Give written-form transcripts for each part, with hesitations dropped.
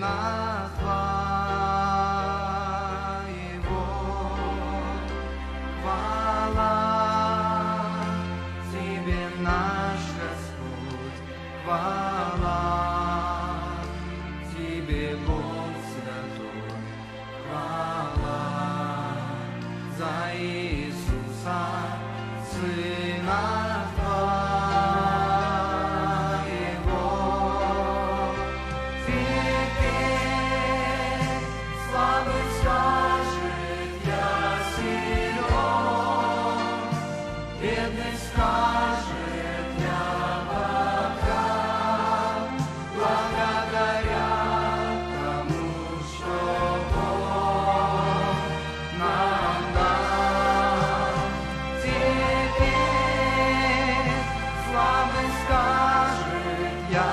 Сына Твоего. Хвала Тебе, наш Господь, хвала Тебе, Бог Святой, хвала за Иисуса, Сына Твоего. Теперь славы скажет, я силен, бедный скажет, я богат, благодаря тому, что Бог нам дал. Теперь славы скажет, я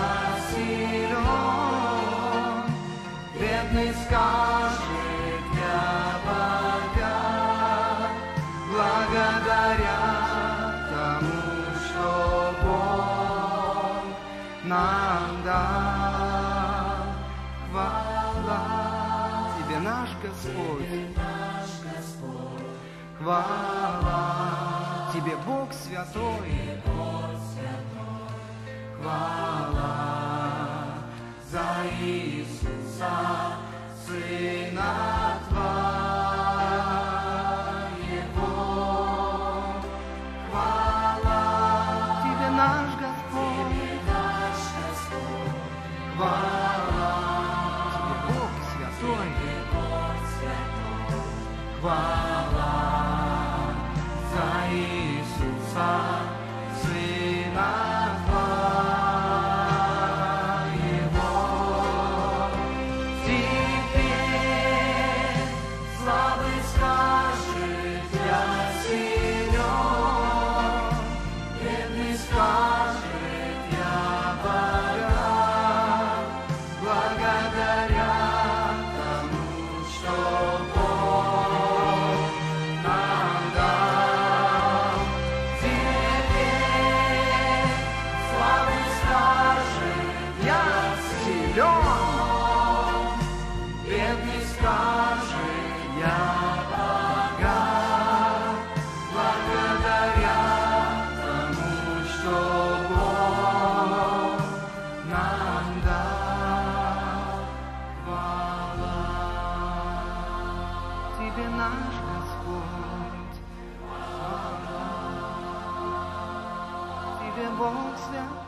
силен, бедный скажет, я богат, благодаря тому, что Бог нам дал. Хвала Тебе, наш Господь, хвала Тебе, Бог Святой, хвала за Иисуса, Сына Твоего. Хвала Тебе, наш Господь, хвала Тебе, Бог Святой, хвала за Иисуса, Сына Твоего. Теперь славы скажет, я силен, бедный скажет, я богат, благодаря тому, что Бог нам дал. Теперь славы скажет, я силен, бедный скажет, я богат, благодаря тому, что Бог нам дал. Хвала Тебе, наш Господь, хвала Тебе, Бог Святой.